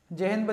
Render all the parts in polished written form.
जय हिंद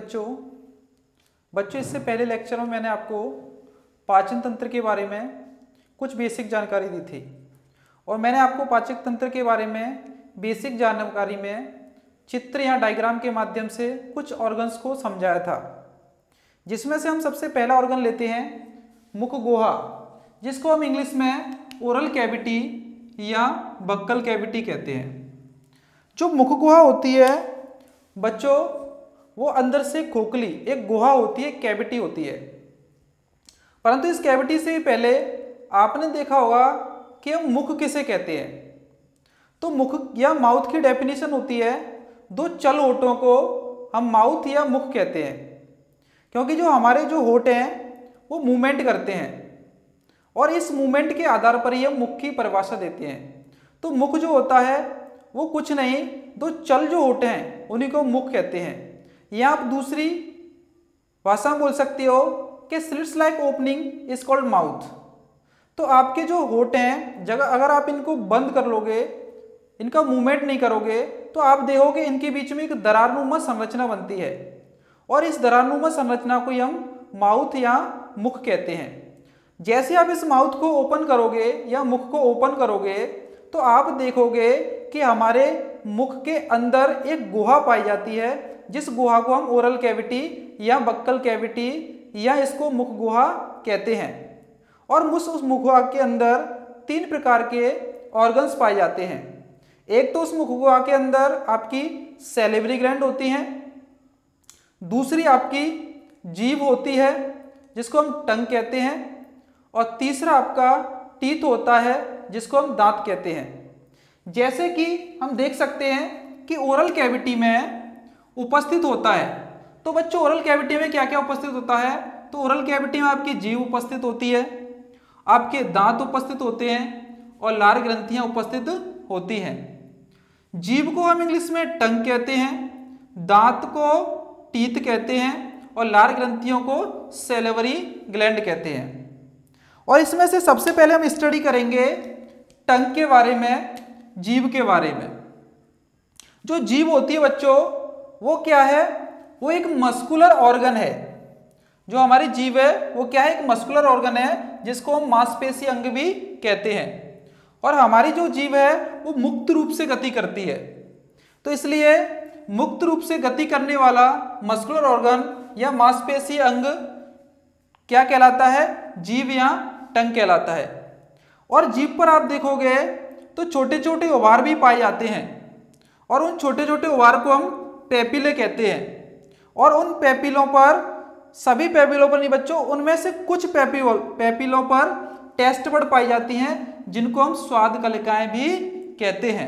बच्चों इससे पहले लेक्चर में मैंने आपको पाचन तंत्र के बारे में कुछ बेसिक जानकारी दी थी और मैंने आपको पाचन तंत्र के बारे में बेसिक जानकारी में चित्र या डायग्राम के माध्यम से कुछ ऑर्गन्स को समझाया था, जिसमें से हम सबसे पहला ऑर्गन लेते हैं मुख गुहा, जिसको हम इंग्लिश में ओरल कैविटी या बक्कल कैविटी कहते हैं। जो मुख गुहा होती है बच्चों, वो अंदर से खोखली एक गुहा होती है, कैविटी होती है। परंतु इस कैविटी से पहले आपने देखा होगा कि हम मुख किसे कहते हैं। तो मुख या माउथ की डेफिनेशन होती है, दो चल होठों को हम माउथ या मुख कहते हैं, क्योंकि जो हमारे जो होठ हैं वो मूवमेंट करते हैं और इस मूवमेंट के आधार पर ही हम मुख की परिभाषा देते हैं। तो मुख जो होता है वो कुछ नहीं, दो चल जो होठ हैं उन्हीं को मुख कहते हैं। या आप दूसरी भाषा में बोल सकते हो कि slits like opening is called mouth. तो आपके जो होठ हैं जगह अगर आप इनको बंद कर लोगे, इनका मूवमेंट नहीं करोगे, तो आप देखोगे इनके बीच में एक दरारनुमा संरचना बनती है और इस दरारनुमा संरचना को हम माउथ या मुख कहते हैं। जैसे आप इस माउथ को ओपन करोगे या मुख को ओपन करोगे तो आप देखोगे कि हमारे मुख के अंदर एक गुहा पाई जाती है, जिस गुहा को हम ओरल कैविटी या बक्कल कैविटी या इसको मुख गुहा कहते हैं। और उस मुख गुहा के अंदर तीन प्रकार के ऑर्गन्स पाए जाते हैं। एक तो उस मुख गुहा के अंदर आपकी सैलिवरी ग्लैंड होती हैं, दूसरी आपकी जीभ होती है जिसको हम टंग कहते हैं, और तीसरा आपका टीथ होता है जिसको हम दांत कहते हैं। जैसे कि हम देख सकते हैं कि ओरल कैविटी में उपस्थित होता है। तो बच्चों ओरल कैविटी में क्या क्या उपस्थित होता है? तो ओरल कैविटी में आपकी जीभ उपस्थित होती है, आपके दांत उपस्थित होते हैं और लार ग्रंथियां उपस्थित होती हैं। जीभ को हम इंग्लिश में टंग कहते हैं, दांत को टीथ कहते हैं और लार ग्रंथियों को सैलिवरी ग्लैंड कहते हैं। और इसमें से सबसे पहले हम स्टडी करेंगे टंग के बारे में, जीभ के बारे में। जो जीभ होती है बच्चों वो क्या है? वो एक मस्कुलर ऑर्गन है। जो हमारी जीभ है वो क्या है? एक मस्कुलर ऑर्गन है जिसको हम मांसपेशी अंग भी कहते हैं। और हमारी जो जीभ है वो मुक्त रूप से गति करती है। तो इसलिए मुक्त रूप से गति करने वाला मस्कुलर ऑर्गन या मांसपेशी अंग क्या कहलाता है? जीभ या टंग कहलाता है। और जीभ पर आप देखोगे तो छोटे छोटे ओभार भी पाए जाते हैं और उन छोटे छोटे ओभार को हम पेपिले कहते हैं। और उन पेपिलों पर, सभी पेपिलों पर नहीं बच्चों, उनमें से कुछ पेपिलों पर टेस्ट बड पाई जाती हैं जिनको हम स्वाद कलिकाएं भी कहते हैं।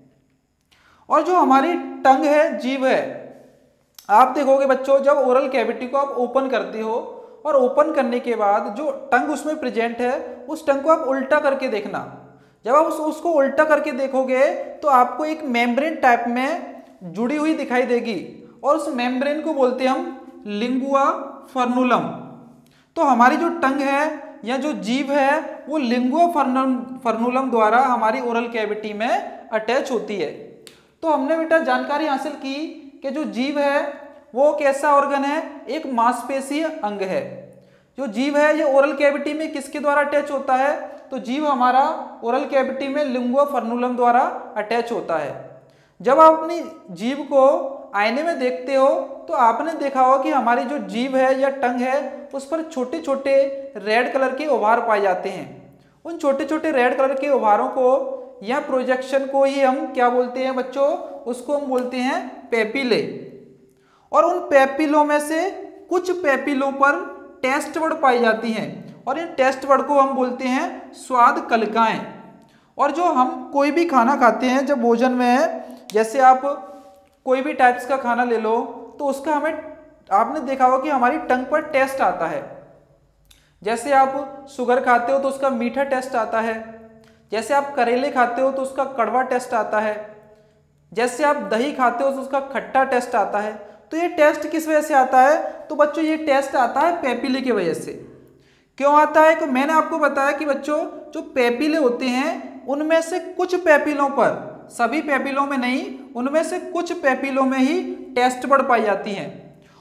और जो हमारी टंग है, जीभ है, आप देखोगे बच्चों जब ओरल कैविटी को आप ओपन करते हो और ओपन करने के बाद जो टंग उसमें प्रेजेंट है उस टंग को आप उल्टा करके देखना। जब आप उसको उल्टा करके देखोगे तो आपको एक मेम्ब्रेन टाइप में जुड़ी हुई दिखाई देगी और उस मेम्ब्रेन को बोलते हैं हम लिंगुआ फर्नुलम। तो हमारी जो टंग है या जो जीभ है वो लिंगुआ फर्नुलम द्वारा हमारी ओरल कैविटी में अटैच होती है। तो हमने बेटा जानकारी हासिल की कि जो जीभ है वो कैसा ऑर्गन है? एक मांसपेशीय अंग है। जो जीभ है ये ओरल कैविटी में किसके द्वारा अटैच होता है? तो जीभ हमारा ओरल कैविटी में लिंगुआ फर्नुलम द्वारा अटैच होता है। जब आप अपनी जीभ को आईने में देखते हो तो आपने देखा होगा कि हमारी जो जीभ है या टंग है उस पर छोटे छोटे रेड कलर के ओभार पाए जाते हैं। उन छोटे छोटे रेड कलर के ओभारों को या प्रोजेक्शन को ही हम क्या बोलते हैं बच्चों? उसको हम बोलते हैं पेपिले। और उन पेपिलों में से कुछ पेपिलों पर टेस्ट बड पाई जाती हैं और इन टेस्ट बड को हम बोलते हैं स्वाद कलिकाएं। और जो हम कोई भी खाना खाते हैं जब भोजन में, जैसे आप कोई भी टाइप्स का खाना ले लो तो उसका हमें, आपने देखा होगा कि हमारी टंग पर टेस्ट आता है। जैसे आप शुगर खाते हो तो उसका मीठा टेस्ट आता है, जैसे आप करेले खाते हो तो उसका कड़वा टेस्ट आता है, जैसे आप दही खाते हो तो उसका खट्टा टेस्ट आता है। तो ये टेस्ट किस वजह से आता है? तो बच्चों ये टेस्ट आता है पेपिले की वजह से। क्यों आता है? तो मैंने आपको बताया कि बच्चों जो पेपिले होते हैं उनमें से कुछ पेपिलों पर, सभी पेपिलों में नहीं, उनमें से कुछ पेपिलों में ही टेस्ट बड पाई जाती हैं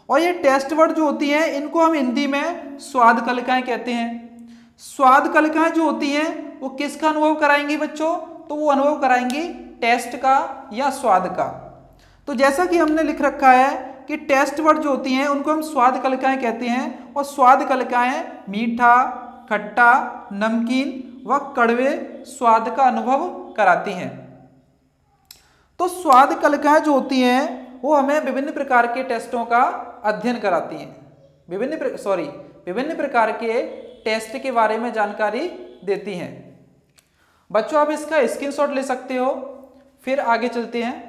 और ये टेस्ट वर्ड जो होती हैं इनको हम हिंदी में स्वाद कलिकाएं कहते हैं। स्वाद कलिकाएं जो होती हैं वो किसका अनुभव कराएंगी बच्चों? तो वो अनुभव कराएंगी टेस्ट का या स्वाद का। तो जैसा कि हमने लिख रखा है कि टेस्ट वर्ड जो होती हैं उनको हम स्वाद कलिकाएं कहते हैं, और स्वाद कलिकाएं मीठा, खट्टा, नमकीन व कड़वे स्वाद का अनुभव कराती हैं। तो स्वाद कलिकाएं जो होती हैं वो हमें विभिन्न प्रकार के टेस्टों का अध्ययन कराती हैं, विभिन्न प्रकार के टेस्ट के बारे में जानकारी देती हैं। बच्चों आप इसका स्क्रीनशॉट ले सकते हो, फिर आगे चलते हैं।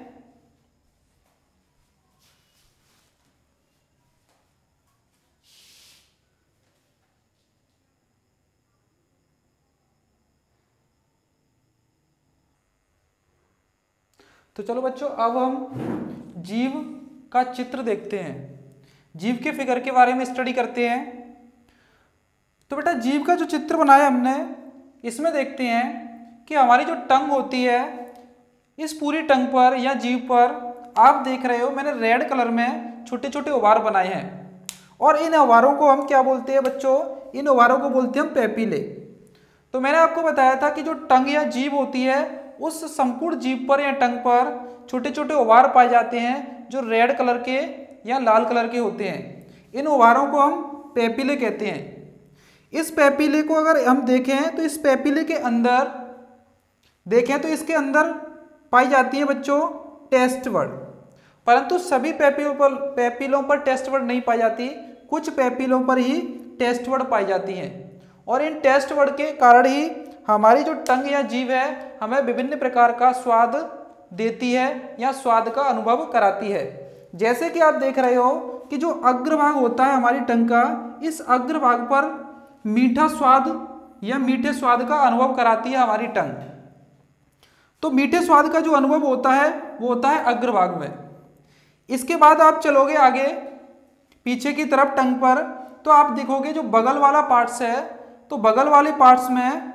तो चलो बच्चों अब हम जीव का चित्र देखते हैं, जीव के फिगर के बारे में स्टडी करते हैं। तो बेटा जीव का जो चित्र बनाया हमने, इसमें देखते हैं कि हमारी जो टंग होती है, इस पूरी टंग पर या जीव पर आप देख रहे हो मैंने रेड कलर में छोटे छोटे ओवार बनाए हैं, और इन ओवारों को हम क्या बोलते हैं बच्चों? इन ओवारों को बोलते हैं हम पेपिले। तो मैंने आपको बताया था कि जो टंग या जीभ होती है, उस संपूर्ण जीभ पर या टंग पर छोटे छोटे ओवार पाए जाते हैं जो रेड कलर के या लाल कलर के होते हैं। इन ओवारों को हम पेपिले कहते हैं। इस पेपिले को अगर हम देखें तो इस पेपिले के अंदर देखें तो इसके अंदर पाई जाती है बच्चों टेस्ट वर्ड, परंतु सभी पेपिलों पर टेस्ट वर्ड नहीं पाई जाती, कुछ पेपिलों पर ही टेस्ट वर्ड पाई जाती हैं। और इन टेस्ट वर्ड के कारण ही हमारी जो टंग या जीभ है हमें विभिन्न प्रकार का स्वाद देती है या स्वाद का अनुभव कराती है। जैसे कि आप देख रहे हो कि जो अग्रभाग होता है हमारी टंग का, इस अग्रभाग पर मीठा स्वाद या मीठे स्वाद का अनुभव कराती है हमारी टंग। तो मीठे स्वाद का जो अनुभव होता है वो होता है अग्रभाग में। इसके बाद आप चलोगे आगे पीछे की तरफ टंग पर, तो आप देखोगे जो बगल वाला पार्ट्स है, तो बगल वाले पार्ट्स में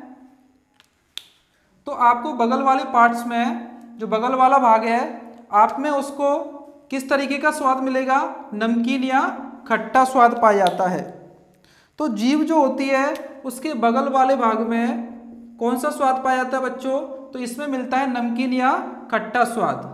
तो आपको बगल वाले पार्ट्स में जो बगल वाला भाग है आप में उसको किस तरीके का स्वाद मिलेगा? नमकीन या खट्टा स्वाद पाया जाता है। तो जीभ जो होती है उसके बगल वाले भाग में कौन सा स्वाद पाया जाता है बच्चों? तो इसमें मिलता है नमकीन या खट्टा स्वाद।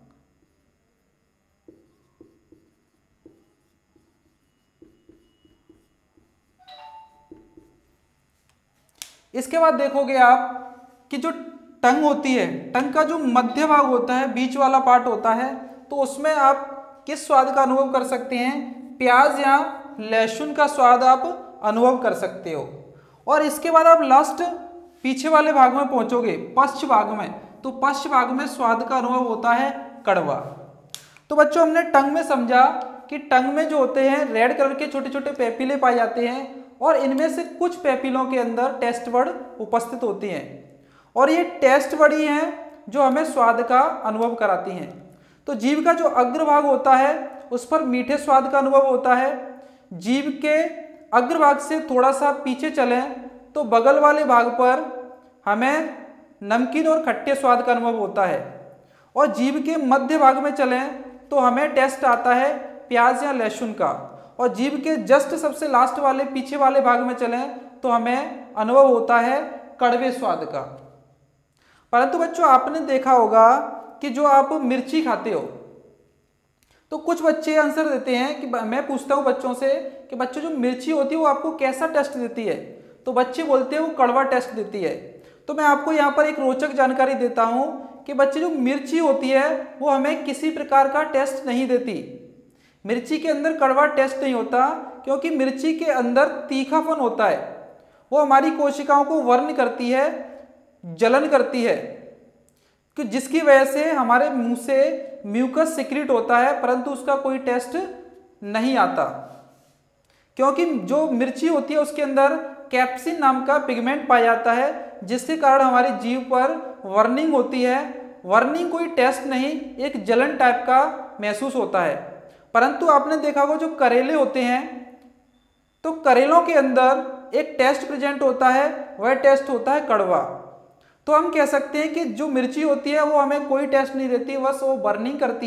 इसके बाद देखोगे आप कि जो टंग होती है, टंग का जो मध्य भाग होता है, बीच वाला पार्ट होता है, तो उसमें आप किस स्वाद का अनुभव कर सकते हैं? प्याज या लहसुन का स्वाद आप अनुभव कर सकते हो। और इसके बाद आप लास्ट पीछे वाले भाग में पहुंचोगे, पश्च भाग में, तो पश्च भाग में स्वाद का अनुभव होता है कड़वा। तो बच्चों हमने टंग में समझा कि टंग में जो होते हैं रेड कलर के छोटे छोटे पेपिले पाए जाते हैं, और इनमें से कुछ पेपिलों के अंदर टेस्ट वर्ड उपस्थित होती हैं, और ये टेस्ट वर्ड ही हैं जो हमें स्वाद का अनुभव कराती हैं। तो जीभ का जो अग्रभाग होता है उस पर मीठे स्वाद का अनुभव होता है। जीभ के अग्रभाग से थोड़ा सा पीछे चलें तो बगल वाले भाग पर हमें नमकीन और खट्टे स्वाद का अनुभव होता है, और जीभ के मध्य भाग में चलें तो हमें टेस्ट आता है प्याज या लहसुन का, और जीभ के जस्ट सबसे लास्ट वाले पीछे वाले भाग में चलें तो हमें अनुभव होता है कड़वे स्वाद का। परंतु बच्चों आपने देखा होगा कि जो आप मिर्ची खाते हो, तो कुछ बच्चे आंसर देते हैं कि मैं पूछता हूं बच्चों से कि बच्चों जो मिर्ची होती है वो आपको कैसा टेस्ट देती है? तो बच्चे बोलते हैं वो कड़वा टेस्ट देती है। तो मैं आपको यहाँ पर एक रोचक जानकारी देता हूं कि बच्चे जो मिर्ची होती है वो हमें किसी प्रकार का टेस्ट नहीं देती। मिर्ची के अंदर कड़वा टेस्ट नहीं होता, क्योंकि मिर्ची के अंदर तीखापन होता है, वो हमारी कोशिकाओं को वर्न करती है, जलन करती है, कि जिसकी वजह से हमारे मुंह से म्यूकस सिक्रीट होता है, परंतु उसका कोई टेस्ट नहीं आता। क्योंकि जो मिर्ची होती है उसके अंदर कैप्सिन नाम का पिगमेंट पाया जाता है, जिसके कारण हमारी जीभ पर वर्निंग होती है। वर्निंग कोई टेस्ट नहीं, एक जलन टाइप का महसूस होता है। परंतु आपने देखा होगा जो करेले होते हैं, तो करेलों के अंदर एक टेस्ट प्रेजेंट होता है, वह टेस्ट होता है कड़वा। तो हम कह सकते हैं कि जो मिर्ची होती है वो हमें कोई टेस्ट नहीं देती, बस वो बर्निंग करती है,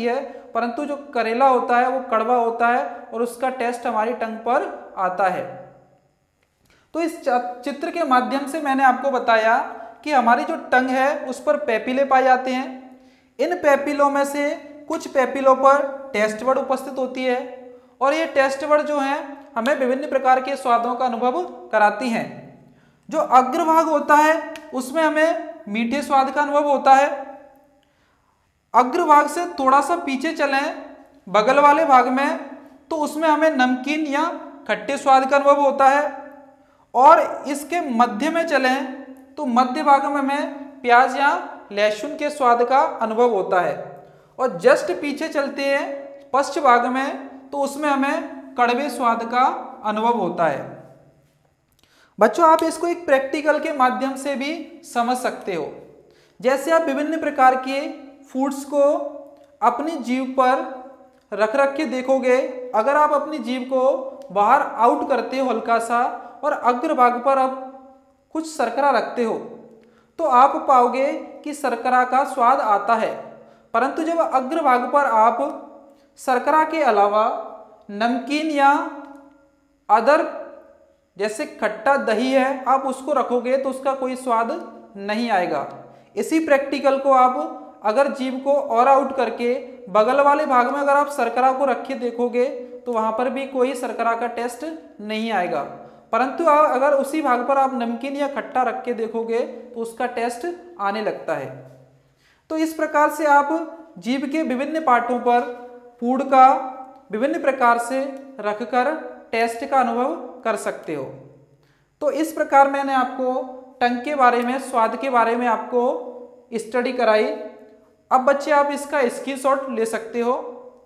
परंतु जो करेला होता है वो कड़वा होता है और उसका टेस्ट हमारी टंग पर आता है। तो इस चित्र के माध्यम से मैंने आपको बताया कि हमारी जो टंग है उस पर पेपिले पाए जाते हैं। इन पेपिलों में से कुछ पेपिलों पर टेस्ट बड उपस्थित होती है और ये टेस्ट बड जो हैं हमें विभिन्न प्रकार के स्वादों का अनुभव कराती हैं। जो अग्रभाग होता है उसमें हमें मीठे स्वाद का अनुभव होता है। अग्रभाग से थोड़ा सा पीछे चलें बगल वाले भाग में तो उसमें हमें नमकीन या खट्टे स्वाद का अनुभव होता है और इसके मध्य में चलें तो मध्य भाग में हमें प्याज या लहसुन के स्वाद का अनुभव होता है और जस्ट पीछे चलते हैं पश्चिम भाग में तो उसमें हमें कड़वे स्वाद का अनुभव होता है। बच्चों आप इसको एक प्रैक्टिकल के माध्यम से भी समझ सकते हो। जैसे आप विभिन्न प्रकार के फूड्स को अपनी जीभ पर रख के देखोगे, अगर आप अपनी जीभ को बाहर आउट करते हो हल्का सा और अग्रभाग पर आप कुछ शर्करा रखते हो तो आप पाओगे कि शर्करा का स्वाद आता है। परंतु जब अग्रभाग पर आप शर्करा के अलावा नमकीन या अदर जैसे खट्टा दही है आप उसको रखोगे तो उसका कोई स्वाद नहीं आएगा। इसी प्रैक्टिकल को आप अगर जीभ को और आउट करके बगल वाले भाग में अगर आप शर्करा को रखे देखोगे तो वहां पर भी कोई शर्करा का टेस्ट नहीं आएगा। परंतु अगर उसी भाग पर आप नमकीन या खट्टा रख के देखोगे तो उसका टेस्ट आने लगता है। तो इस प्रकार से आप जीभ के विभिन्न पार्टों पर फूड का विभिन्न प्रकार से रखकर टेस्ट का अनुभव कर सकते हो। तो इस प्रकार मैंने आपको टंग के बारे में, स्वाद के बारे में आपको स्टडी कराई। अब बच्चे आप इसका स्क्रीनशॉट ले सकते हो।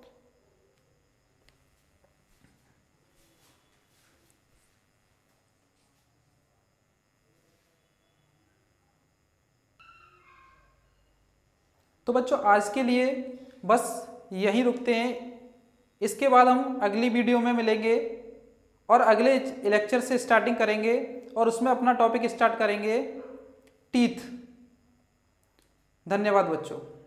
तो बच्चों आज के लिए बस यहीं रुकते हैं। इसके बाद हम अगली वीडियो में मिलेंगे और अगले लेक्चर से स्टार्टिंग करेंगे और उसमें अपना टॉपिक स्टार्ट करेंगे टीथ। धन्यवाद बच्चों।